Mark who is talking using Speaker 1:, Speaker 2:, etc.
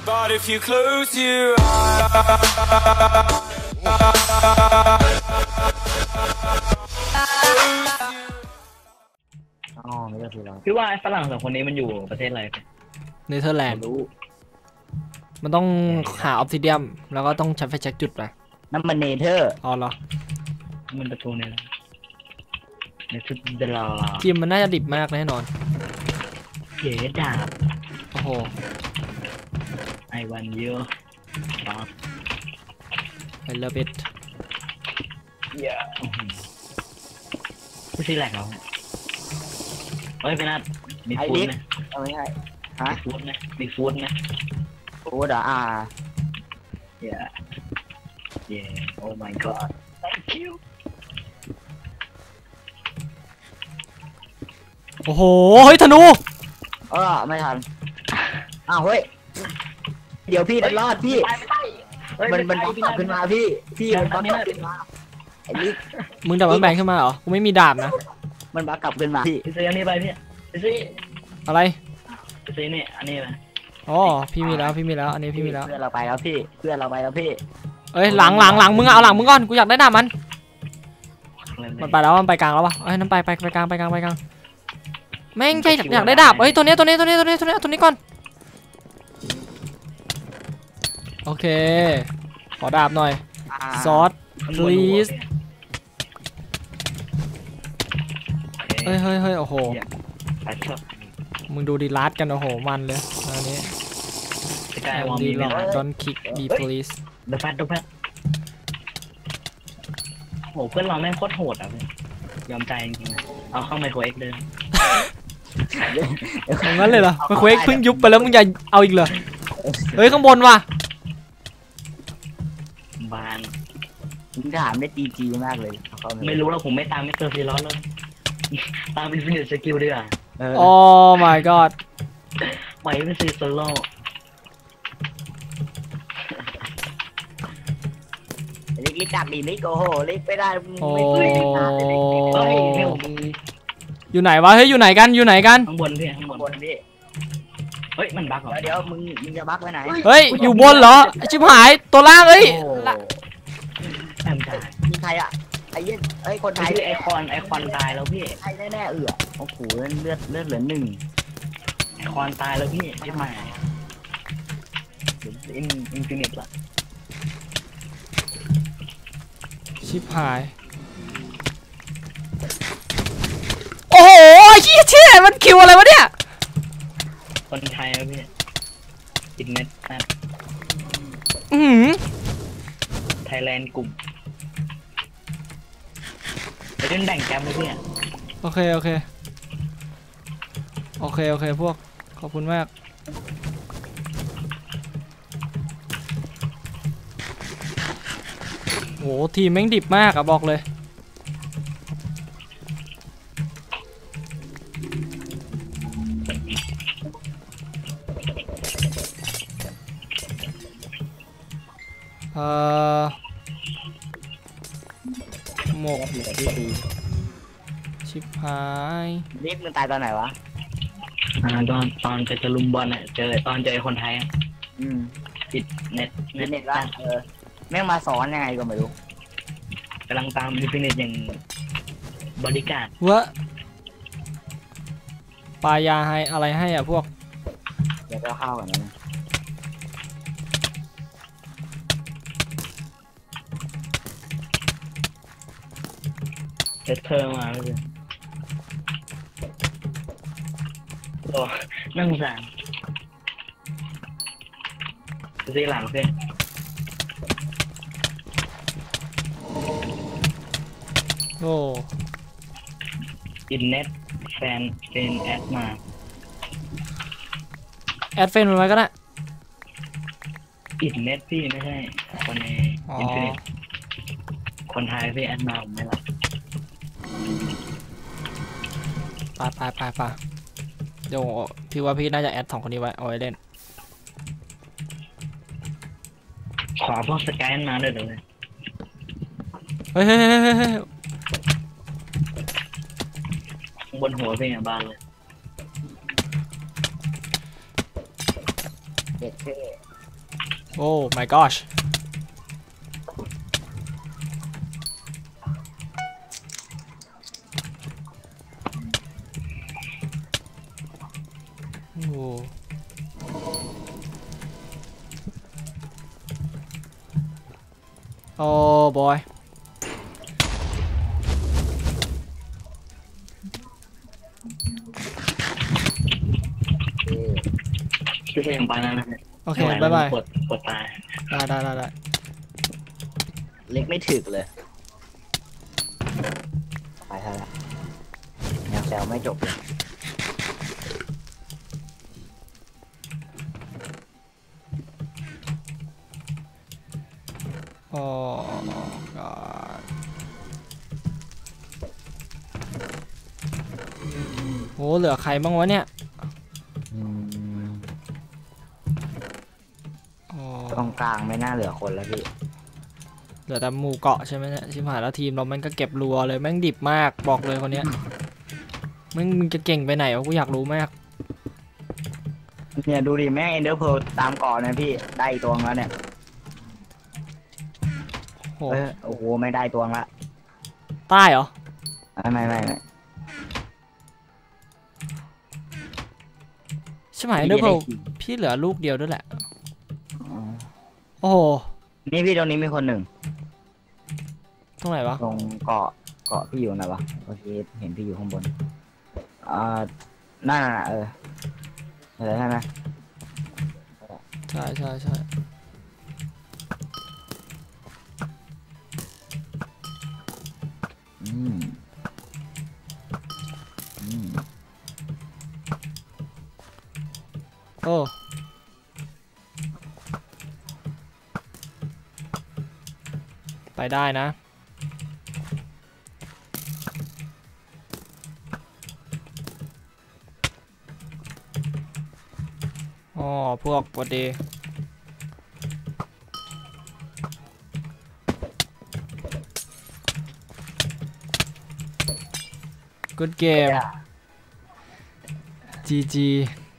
Speaker 1: But if you close your eyes
Speaker 2: อ๋อไม่ใช่คือเรา
Speaker 3: พี่ว่าไอ้ฝรั่งสองคนนี้มันอยู่ประเทศอะไร
Speaker 4: เนเธอร์แลนด์
Speaker 2: รู้
Speaker 4: มันต้องหาออฟซิเดียมแล้วก็ต้องใช้ไฟแช็กจุดไป
Speaker 2: นั่นมันเนเธอร์
Speaker 4: อ๋อเหรอ
Speaker 3: มันประตูเนี่ยแหละในชุดเดลา
Speaker 4: ทีมมันน่าจะดิบมากแน่นอน
Speaker 3: เก๋ดาบ
Speaker 4: โอ้โห
Speaker 3: ไอวันเยอะครับ
Speaker 4: ไอเลิฟอิท
Speaker 3: เยอะผู้ชี้แหลกเราเฮ้ยไปนัดมีฟูดไหม
Speaker 2: ไม่ใช่ฮะ
Speaker 3: มีฟูดไหมมีฟูดไหม
Speaker 2: โอ้ดา
Speaker 3: Yeah yeah oh my god thank you
Speaker 4: โอ้โหเฮ้ยธนู
Speaker 2: ไม่ทันอ้าวเฮ้ยเดี๋ยวพี่จะรอดพี่มันบักกลับขึ้นมาพี่มันบักกลับขึ้นมาไอ้ลิก
Speaker 4: มึงดับมันแบงขึ้นมาเหรอกูไม่มีดาบนะ
Speaker 2: มันบักกลับขึ้นมาพี่
Speaker 3: ไปซื้ออันนี้ไปพี่ไปซื้อ
Speaker 4: อะไร
Speaker 3: ไปซื้อนี่อันนี้ไป
Speaker 4: อ๋อพี่มีแล้วอันนี้พี่มีแล้ว
Speaker 2: เพื่อนเราไปแล้วพี่
Speaker 4: เอ้ยหลังมึงเอาหลังมึงก่อนกูอยากได้ดาบมันไปแล้วมันไปกลางแล้ววะเอ้ยนั่นไปกลางแม่งใช่อยากได้ดาบเอ้ยตัวนี้ก่อนโอเคขอดาบหน่อยซอส please เฮ้ยโอ้โหมึงดูดีลัดกันโอ้โหมันเลยอันนี้ดีหรอก don't kick me please
Speaker 3: ดูแพทโหเพื่อนเราแม่งโคตรโหดอ่ะพี่ยอมใจจริงๆเอาเข้าไมโครเอ็กเดิน
Speaker 4: อย่างนั้นเลยเหรอมาเควกเพิ่งยุบไปแล้วมึงอย่าเอาอีกเหรอเฮ้ยข้างบนว่ะ
Speaker 3: บาน
Speaker 2: ผมถามได้ตีจีมากเลย
Speaker 3: ไม่รู้แล้วผมไม่ตามมิสเตอร์ซีร้อนเลยตามอินฟินิตสกิลดีกว่า
Speaker 4: โอ้ my god
Speaker 3: ไปเป็นซีโซโล่
Speaker 2: ลิกดักดีลิกโอ้โหลิกไม่ได้
Speaker 4: โอ้
Speaker 2: ไม่
Speaker 3: เฮ้ยเนี่ย
Speaker 4: อยู่ไหนวะเฮ้ยอยู่ไหนกัน
Speaker 3: ข้างบนพี่ข้างบน
Speaker 2: พี่
Speaker 3: เฮ้ยมันบั๊กเหรอ
Speaker 2: เดี๋ยวมึงจะบักไว้ไหน
Speaker 4: เฮ้ยอยู่บนเหรอชิบหายตัวล่างเอ้ย
Speaker 3: แอมตาย
Speaker 2: มีใครอ่ะไอ้เย็นไอ้คนไทย
Speaker 3: ไอคอนตายแล้วพี่
Speaker 2: ไทยแน่ๆโอ้โหเลือดเหลือ1
Speaker 3: ไอคอนตายแล้วพี่ใช่ไหมอินฟินิตละ
Speaker 4: ชิบหายโอ้โหเชี่ยมันคิวอะไรวะเนี่ย
Speaker 3: คนไทยแล้วพี่อินเน็ตนะ ไทยแลนด์กลุ่มไปเล่นแบ่งแกมเลยพี่
Speaker 4: โอเคพวกขอบคุณมากโหทีมแม่งดิบมากอะบอกเลยหมกชิบหาย
Speaker 2: ลิกมึงตายตอนไหนวะ
Speaker 3: ตอนจะลุมบอลอ่ะเจอตอนเจอคนไทยปิดเน็ต
Speaker 2: เน็ตละแม่งมาสอนยังไงก็ไม่รู้
Speaker 3: กำลังตามอินฟินิตอย่างบริการ
Speaker 4: วะปลายาให้อะไรให้อ่ะพวก
Speaker 2: เดี๋ยวเราเข้ากันนะ
Speaker 3: เซตเธอมาเลยโอ้นั่งสั่งซีหลังสิ
Speaker 4: โอ้
Speaker 3: อินเน็ตแฟนเป็นแอดมา
Speaker 4: แอดเฟนมันไว้ก็ได้
Speaker 3: อินเน็ตพี่ไม่ใช่คนในอินฟินิตคนไทยพี่แอดมาผมไม่รับ
Speaker 4: ไปเดี๋ยวพี่ว่าพี่น่าจะแอด2 คนนี้ไว้เอาไว้เล่น
Speaker 3: ขอพวกสแกนมาด้วยเดี๋ยวเลย
Speaker 4: เฮ้ย
Speaker 3: บนหัวพี่บ้านเลย
Speaker 2: เด็ดเท่
Speaker 4: โอ้ my gosh โอ้โอ้บอย
Speaker 3: พี่ก็ยังไปแล้วนะ
Speaker 4: โอเคบายบาย
Speaker 3: ปวดตาย
Speaker 4: ได้
Speaker 2: เล็กไม่ถึกเลยไปเท่าไหร่ยังแซวไม่จบเลย
Speaker 4: โอ้ god โหเหลือใครบ้างวะเนี่ย อ๋อ
Speaker 2: ตรงกลางไม่น่าเหลือคนแล้วพี่
Speaker 4: เหลือแต่หมู่เกาะใช่ไหมเนี่ยชิบหายแล้วทีมเราแม่งก็เก็บรัวเลยแม่งดิบมากบอกเลยคนเนี้ยมึงจะเก่งไปไหนวะกูอยากรู้มาก
Speaker 2: เนี่ยดูดิแม่งเอ็นเดอร์เพลตามเกาะนะพี่ได้อีกตัวแล้วเนี่ย
Speaker 4: โห
Speaker 2: โอ้โหไม่ได้ตัวละ
Speaker 4: ใต้เหรอ
Speaker 2: ไม่
Speaker 4: ใช่ไหมเดอร์เพลพี่เหลือลูกเดียวด้วยแหละ โอ้โห
Speaker 2: นี่พี่ตรงนี้มีคนหนึ่ง
Speaker 4: ตรงไหนวะ
Speaker 2: ตรงเกาะพี่อยู่ไหนวะโอเคเห็นพี่อยู่ข้างบนนั่นน่ะอะไรใช่ไหม
Speaker 4: ใช่
Speaker 2: อืม
Speaker 4: โอ้ไปได้นะอ๋อพวกพอดี good game GG